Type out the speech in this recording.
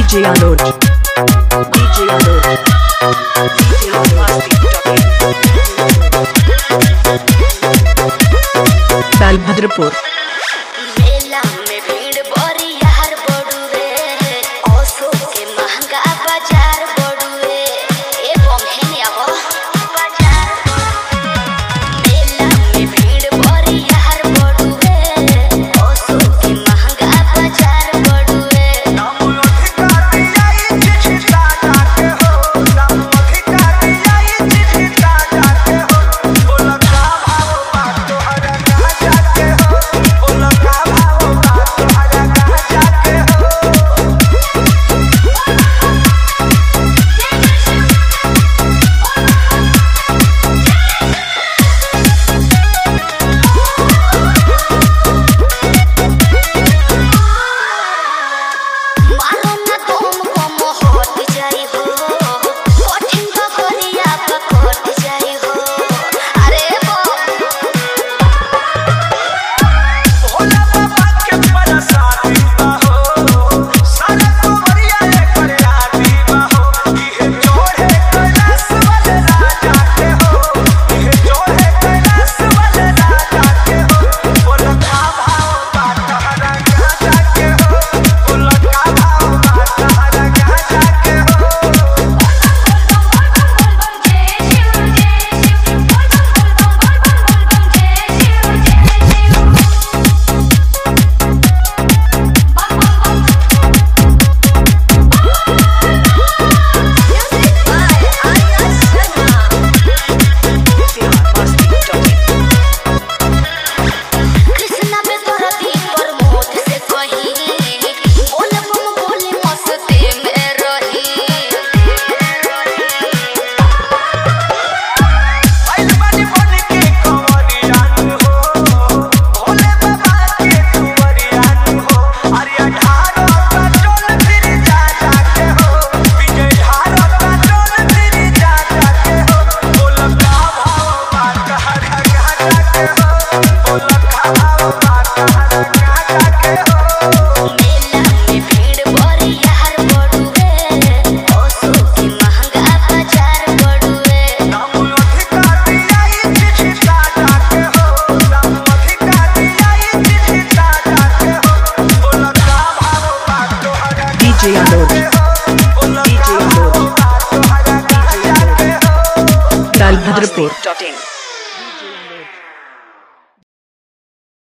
DJ Aloj, DJ Aloj, DJ Aloj, बालभद्रपुर। मेला में भीड़ बड़ी यार बड़ुए, ओसो के महंगा बाजार बड़ुए, ए बम्हेने आवो बाजार। मेला में भीड़ बड़ी यार बड़ुए, ओसो के महंगा बाजार बड़ुए। DJ Aloj, DJ Aloj, बालभद्रपुर।